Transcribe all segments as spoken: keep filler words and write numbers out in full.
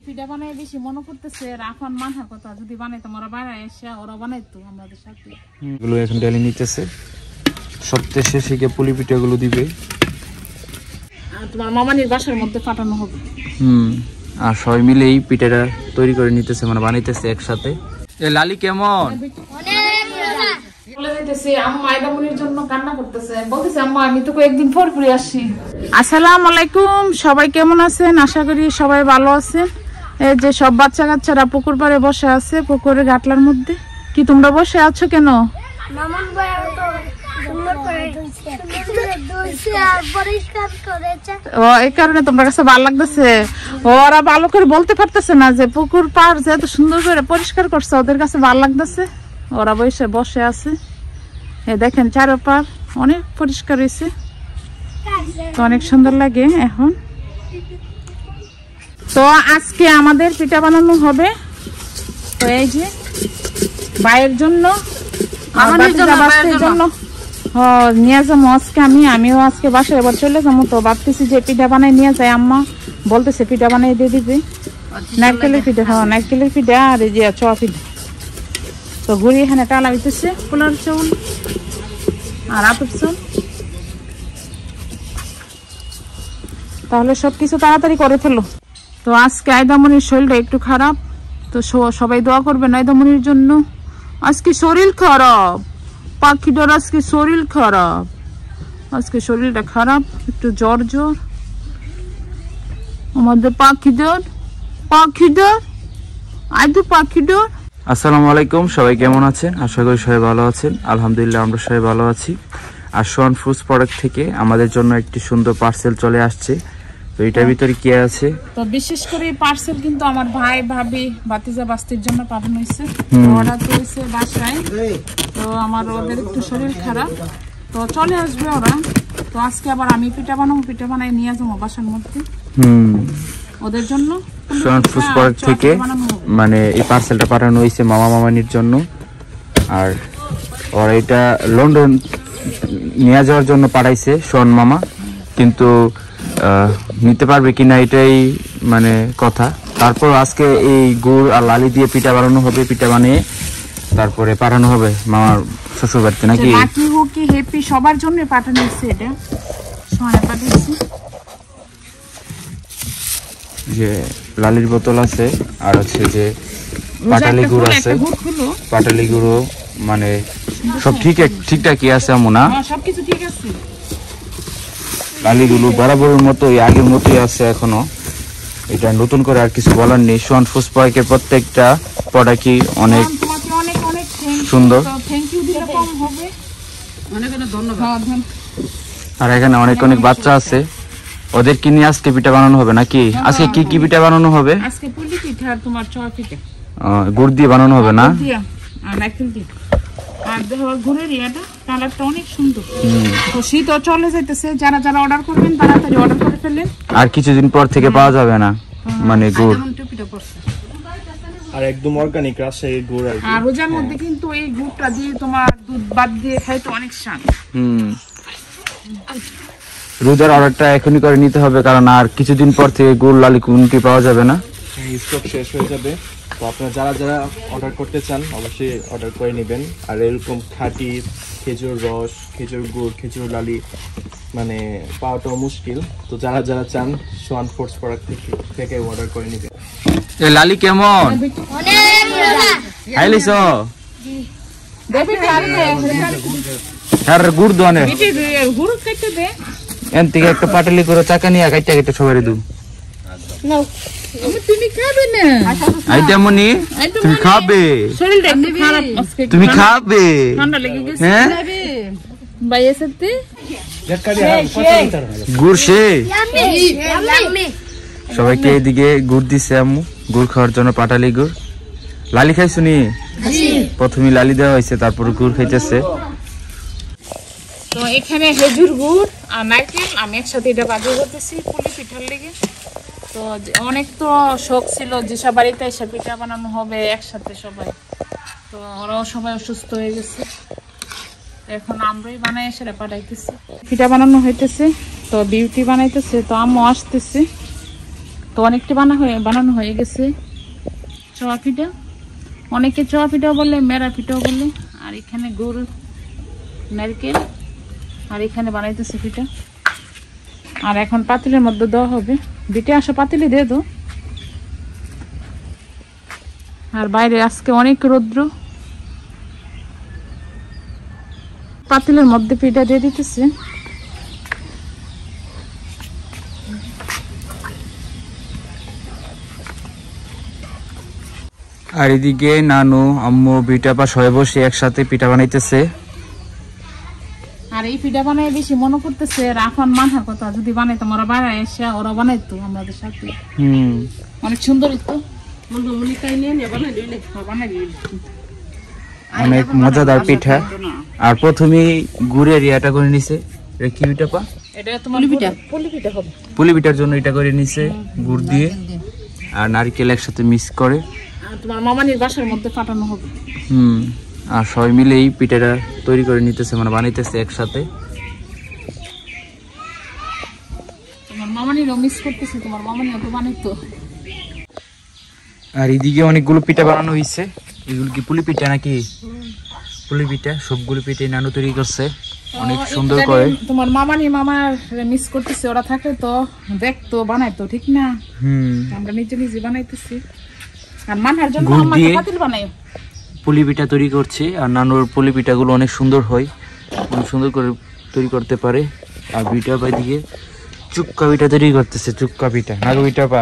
পিঠা বানাই বেশি মনে করতেছে রাফান মানহার কথা যদি বানাইতাম ওরা বানায় এসে ওরা বানাইতো আমাদের সাথে। এগুলো এখন ডালি নিতেছে, সপ্তাহে শেষে গিয়ে পুলি পিঠাগুলো দিবে আর তোমার মামানির বাসার মধ্যে পাঠানো হবে। হুম, আর সবাই মিলে এই পিঠাটা তৈরি করে নিতেছে, মানে বানাইতেছে একসাথে। এ লালি কেমন? আসসালামু আলাইকুম, সবাই কেমন আছেন? আশা করি সবাই ভালো আছেন। এই যে সব বাচ্চা কাচ্চারা পুকুর পাড়ে বসে আছে, পুকুরের ঘাটলার মধ্যে। কি তোমরা বসে আছো কেন? ও এই কারণে তোমার কাছে ভালো লাগতেছে? ওরা ভালো করে বলতে পারতেছে না যে পুকুর পাড় যে এত সুন্দর করে পরিষ্কার করছে, ওদের কাছে ভালো লাগতেছে। ওরা বসে বসে আছে, এ দেখেন চারপার অনেক পরিষ্কার হয়েছে, তো অনেক সুন্দর লাগে এখন। তো আজকে আমাদের পিঠা বানানো হবে। তো এই যে ভাইয়ের জন্য জন্য নিয়ে যাবো আজকে আমি আমিও আজকে বাসায় এবার চলে যাবো। তো ভাবতেছি যে পিঠা বানাই নিয়ে যায়, আম্মা বলতেছে পিঠা বানাই দিয়ে দিবে। নারকেলের পিঠা, হ্যাঁ নারকেলের পিঠা আর এই যে চা পিঠা। তো ঘুরি এখানে টালা হইতেছে পোলার চাউল আর আতপ চাউল। তাহলে সবকিছু তাড়াতাড়ি করে ফেলো। তো আজকে আয়দামনির শরীরটা একটু খারাপ, তো সবাই দোয়া করবেন আয়দামনির জন্য। আজকে শরীর খারাপ, পাখিটার আজকে শরীর খারাপ, আজকে শরীরটা খারাপ, একটু জ্বর জ্বর আমাদের পাখিটার পাখিটার আয়দু পাখিটার। আসসালামু আলাইকুম, সবাই কেমন আছেন? আশা করি সবাই ভালো আছেন। আলহামদুলিল্লাহ আমরা সবাই ভালো আছি। আর সোয়ান ফুডস প্রোডাক্ট থেকে আমাদের জন্য একটি সুন্দর পার্সেল চলে আসছে। তো এটার ভিতরে কি আছে? তো বিশেষ করে এই পার্সেল কিন্তু আমার ভাই ভাবি ভাতিজা বাস্তির জন্য পাঠানো হয়েছে। অর্ডার করেছে বাসায়। তো আমার ওদের একটু শরীর খারাপ, তো চলে আসবে ওরা। তো আজকে আবার আমি পিঠা বানাবো, পিঠা বানাই নিয়ে যাবো বাসার মধ্যে হুম ওদের জন্য। সোয়ান ফুডস প্রোডাক্ট থেকে মানে এই পার্সেলটা পাঠানো হয়েছে মামা মামানির জন্য। আর ওরা এটা লন্ডন নিয়ে যাওয়ার জন্য পাঠাইছে সোয়ান মামা, কিন্তু নিতে পারবে কিনা এটাই মানে কথা। তারপর আজকে এই গুড় আর লালি দিয়ে পিঠা বানানো হবে, পিঠা বানিয়ে তারপরে পাঠানো হবে মামার শ্বশুর বাড়িতে নাকি। লাকি হুকি হ্যাপি সবার জন্য পাঠানো হয়েছে, এটা সোয়ানে পাঠিয়েছি। যে লালির বোতল আছে আর হচ্ছে যে পাটালি গুড় আছে, পাটালি গুঁড়ো মানে সব ঠিক ঠিকঠাকই আছে আমুনা, সবকিছু ঠিক আছে। লালিগুলো বরাবরের মতোই আগের মতোই আছে এখনো, এটা নতুন করে আর কিছু বলার নেই। সোয়ান ফুডস প্রোডাক্টের প্রত্যেকটা প্রোডাক্টই অনেক সুন্দর। আর এখানে অনেক অনেক বাচ্চা আছে, ওদের কি নিয়ে আজকে পিঠা বানানো হবে নাকি? আজকে কি কি পিঠা বানানো হবে? আজকে পুলি পিঠা আর তোমার চা পিঠা গুড় দিয়ে বানানো হবে না? আর নারকেল দিয়ে। আর দেখো গুড়ের এটা কালারটা অনেক সুন্দর। তো শীত চলে যাইতেছে, যারা যারা অর্ডার করবেন তাড়াতাড়ি অর্ডার করে ফেললেন, আর কিছুদিন পর থেকে পাওয়া যাবে না মানে গুড়। আর একদম অর্গানিক রাজশাহীর গুড়। আর রোজার মধ্যে কিন্তু এই গুড়টা দিয়ে তোমার দুধ বাদ দিয়ে খাইতে অনেক স্বাদ। হুম, রোজার অর্ডারটা এখনই করে নিতে হবে, কারণ আর কিছুদিন পর থেকে গুড় লালি কোনটি পাওয়া যাবে না, স্টক শেষ হয়ে যাবে। তো আপনারা যারা যারা অর্ডার করতে চান অবশ্যই অর্ডার করে নেবেন। আর এরকম খাঁটি খেজুর রস, খেজুর গুড়, খেজুর লালি মানে পাওয়াটাও মুশকিল। তো যারা যারা চান সোয়ান ফুডস প্রোডাক্ট থেকে অর্ডার করে নেবেন। এ লালি কেমন? খাইলিস? আর গুড় দোয়ানে এন থেকে একটা পাটালি করে চাকা নিয়ে কাইটা কাইটা সবাই দু। তুমি খাবে না? আইদামনি তুমি খাবে? শরীরটা একটু খারাপ আজকে। তুমি খাবে? ঠান্ডা লেগে গেছে। হ্যাঁ ভাইয়ের সাথে গুড় সে সবাইকে এদিকে গুড় দিছে আম্মু, গুড় খাওয়ার জন্য পাটালি গুড়। লালি খাইছো নি? প্রথমে লালি দেওয়া হয়েছে, তারপর গুড় খাইতেছে। তো এখানে খেজুর গুড় আর নারকেল আমি একসাথে এটা বাজিয়ে করতেছি পুলি পিঠার লেগে। তো অনেক তো শখ ছিল যেসব বাড়িতে এসে পিঠা বানানো হবে একসাথে সবাই, তো ওরাও সবাই অসুস্থ হয়ে গেছে, এখন আমরাই বানাই এসে পাঠাইতেছি। পিঠা বানানো হইতেছে, তো বিউটি বানাইতেছে, তো আম্মু আসতেছে। তো অনেকটা বানা হয়ে বানানো হয়ে গেছে চোয়া পিঠা, অনেকে চোয়া পিঠাও বলে, মেরা পিঠাও বলে। আর এখানে গুড়, নারকেল, আর এখানে বানাইতেছে পিঠা। আর এখন পাতিলের মধ্যে দেওয়া হবে। বিটে আসা পাতিলে দিয়ে দাও। আর বাইরে আজকে অনেক রৌদ্র, পাতিলের মধ্যে পিঠা দিয়ে দিতেছে। আর এদিকে নানু, আম্মু, বিটা বা সবাই বসে একসাথে পিঠা বানাইতেছে। আর এই পিঠা বানাই বেশি মনে করতেছে রাফান মানহার কথা, যদি বানাইতো ওরা বানায় এসে ওরা বানাইতো আমাদের সাথে। হুম, অনেক সুন্দর হইতো। অনেক মজাদার পিঠা। আর প্রথমে গুড়ের ইয়াটা করে নিছে, এটা কি পিঠা পা? এটা তোমার পুলি পিঠা, পুলি পিঠা হবে। পুলি পিঠার জন্য এটা করে নিছে গুড় দিয়ে আর নারকেল একসাথে মিক্স করে। আর তোমার মামানির বাসার মধ্যে ফাটানো হবে। হুম, আর সবাই মিলে এই পিঠাটা তৈরি করে নিতেছে, মানে বানাইতেছে একসাথে। তোমার মামানিরও মিক্স করতেছে, তোমার মামানিও তো বানাইতো। আর এদিকে অনেকগুলো পিঠা বানানো হয়েছে। এগুলো কি পুলি পিঠা নাকি? পুলি পিঠা, সবগুলো পিঠাই নানু তৈরি করছে অনেক সুন্দর করে। তোমার মামানি মামার মিক্স করতেছে, ওরা থাকে তো দেখতো বানাইতো, ঠিক না? হুম, আমরা নিজে নিজে বানাইতেছি। আর মানহার জন্য গুড় আমরা দিয়ে পাতিল বানাই। পুলি পিঠা তৈরি করছে। আর নানুর পুলি পিঠাগুলো অনেক সুন্দর হয়, অনেক সুন্দর করে তৈরি করতে পারে। আর পিঠা বা দিকে চুক্কা পিঠা তৈরি করতেছে, চুক্কা পিঠা, নাগু পিঠা পা।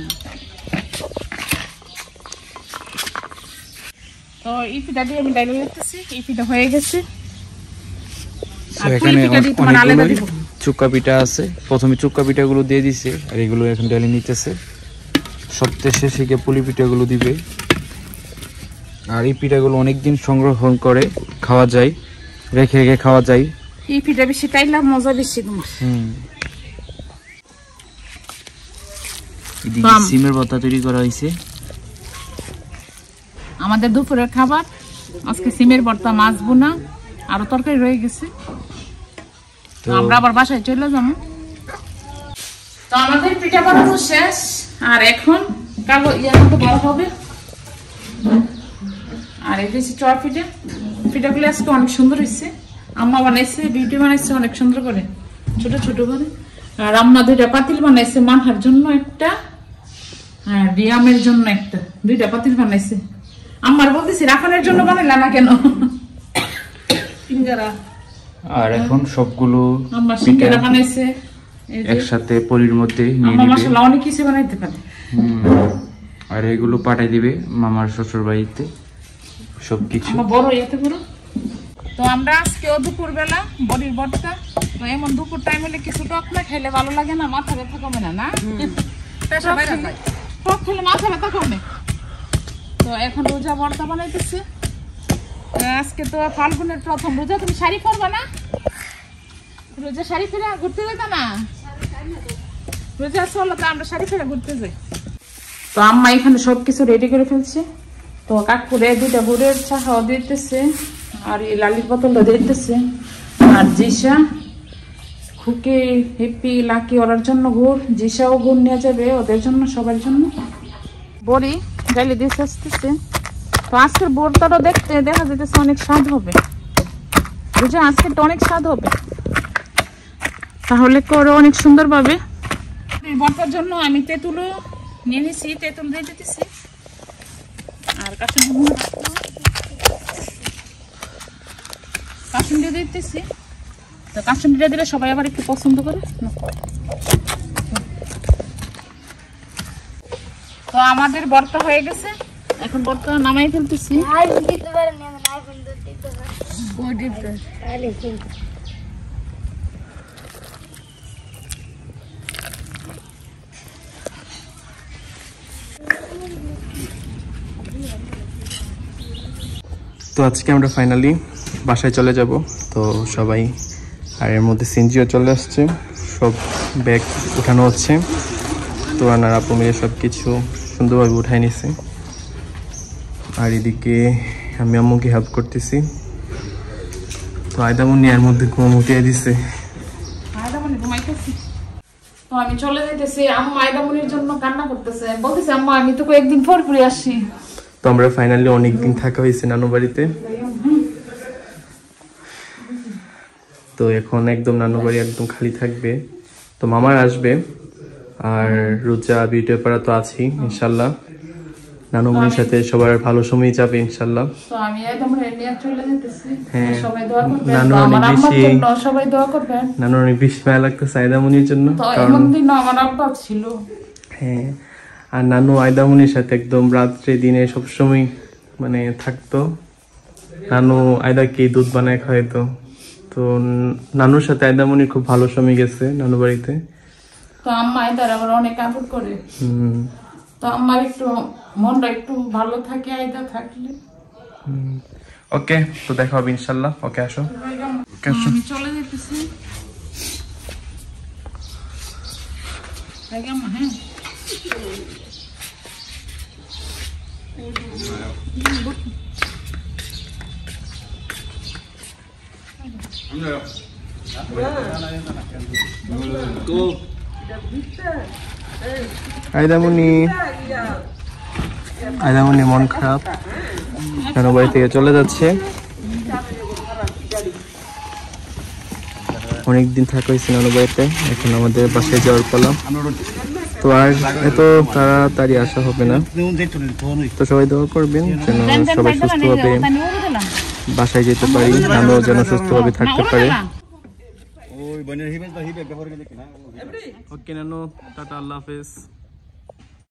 তো এই পিঠা দিয়ে আমি ডাইলে দিতেছি, এই পিঠা হয়ে গেছে। আর পুলি এখানে পিঠা দিয়ে তোমার আলাদা দিব। চুক্কা পিঠা আছে, প্রথমে চুক্কা পিঠাগুলো দিয়ে দিছে আর এগুলো এখন ডালি নিতেছে। সপ্তাহ শেষে গিয়ে পুলি পিঠাগুলো দিবে। আর এই পিঠাগুলো অনেকদিন সংরক্ষণ করে খাওয়া যায়, রেখে রেখে খাওয়া যায়। এই পিঠা বেশি টাইলা মজা বেশি তোমার। হুম, এদিকে সিমের ভর্তা তৈরি করা হয়েছে। আমাদের দুপুরের খাবার আজকে সিমের ভর্তা, মাছ বোনা, আরো তরকারি রয়ে গেছে। তো আমরা আবার বাসায় চলে যাবো। তো আমাদের পিঠা বানানো শেষ। আর এখন কালো ইয়ার মতো বড় হবে। আর এই যে চড় পিঠা, পিঠাগুলো আজকে অনেক সুন্দর হয়েছে। আম্মা বানাইছে, বিউটি বানাইছে অনেক সুন্দর করে, ছোট ছোট করে। আর আম্মা দুইটা পাতিল বানাইছে, মানহার জন্য একটা আর রিয়ামের জন্য একটা, দুইটা পাতিল বানাইছে। আমার বলতেছি রাখানের জন্য বানাইলা না কেন? সিঙ্গারা। আর এখন সবগুলো আম্মা সিঙ্গারা বানাইছে একসাথে পলির মধ্যে নিয়ে আম্মা নিবে। মাশাআল্লাহ অনেক কিছু বানাইতে পারে। আর এগুলো পাঠাই দিবে মামার শ্বশুর বাড়িতে সবকিছু। আমার বড় ইয়েতে পুরো। তো আমরা আজকে দুপুর বেলা বড়ির ভর্তা। তো এমন দুপুর টাইম হলে কিছু টক না খেলে ভালো লাগে না, মাথা ব্যথা কমে না। না টক খেলে মাথা ব্যথা কমে। তো এখন রোজা ভর্তা বানাইতেছে। আজকে তো ফাল্গুনের প্রথম রোজা। তুমি শাড়ি পরবা না? রোজা শাড়ি ফেরা ঘুরতে যেত না? রোজা চলো তো আমরা শাড়ি ফেরা ঘুরতে যাই। তো আম্মা এখানে সবকিছু রেডি করে ফেলছে। তো কাকুরে দুইটা গুড়ের চাহাও দিতেছে, আর এই লালির বোতলটা দিতেছে। আর জিসা, খুকি, হিপি, লাকি ওরার জন্য গুড়, জিসাও গুড় নিয়ে যাবে ওদের জন্য, সবার জন্য। বড়ি গালি দিয়ে আসতেছে। তো আজকের ভর্তাটা দেখতে দেখা যেতেছে অনেক স্বাদ হবে। বুঝে আজকের তো অনেক স্বাদ হবে, তাহলে করো অনেক সুন্দর পাবে। ভর্তার জন্য আমি তেঁতুলও নিয়ে নিছি, তেঁতুল দিয়ে দিতেছি। আর কাঁচুন কাঁচুন দিয়ে দিতেছি। তো কাঁচুন দিয়ে দিলে সবাই আবার একটু পছন্দ করে। তো আমাদের ভর্তা হয়ে গেছে, এখন ভর্তা নামাই ফেলতেছি। তো আজকে আমরা ফাইনালি বাসায় চলে যাব। তো সবাই, আর এর মধ্যে সিনজিও চলে আসছে, সব ব্যাগ উঠানো হচ্ছে। তো আনার আপু মিলে সব কিছু সুন্দরভাবে উঠাই নিছে। আর এদিকে আমি আম্মুকে হেল্প করতেছি। তো আয়দামনি এর মধ্যে ঘুম উঠিয়ে দিছে। তো আমি চলে যাইতেছি। আম্মা আইদামনির জন্য কান্না করতেছে, বলতেছে আম্মা আমি তো কয়েকদিন পর পরে আসি। তো আমরা ফাইনালি অনেকদিন থাকা হয়েছে নানু বাড়িতে। তো এখন একদম নানু বাড়ি একদম খালি থাকবে। তো মামার আসবে আর রুজা বিউটি পাড়া তো আছি ইনশাল্লাহ। নানুমনির সাথে সবার ভালো সময় যাবে ইনশাল্লাহ। তো আমি একদম নিয়ে চলে যেতেছি। হ্যাঁ, সবাই দোয়া করবেন। নানু আমার অনেক আম্মার বেশি জন্য সবাই দোয়া করবেন। নানু অনেক বেশি মায়া লাগতেছে আয়দামনির জন্য, তো কারণ এমন দিন আমার আব্বা ছিল। হ্যাঁ, আর নানু আয়দামনির সাথে একদম রাত্রে দিনে সবসময় মানে থাকতো। নানু আয়দাকে দুধ বানায় খাওয়াইতো। তো নানুর সাথে আয়দামনির খুব ভালো সময় গেছে নানু বাড়িতে। তো আম্মা আইদার আবার অনেক আদর করে। হম তো আমার একটু মনটা একটু ভালো থাকে আইদা থাকলে। ওকে, তো দেখা হবে ইনশাল্লাহ। ওকে আসো, ওকে আসো। আমি চলে যেতেছি। হ্যাঁ আয়দামনি আয়দামনি মন খারাপ, নানু বাড়ি থেকে চলে যাচ্ছে। অনেকদিন থাকা হয়েছে নানু বাড়িতে, এখন আমাদের বাসায় যাওয়ার পালা। তো আর এত তাড়াতাড়ি আসা হবে না। তো সবাই দোয়া করবেন যেন সবাই সুস্থভাবে বাসায় যেতে পারি, নানু যেন সুস্থভাবে থাকতে পারে। ওকে নানু, টাটা, আল্লাহ হাফেজ।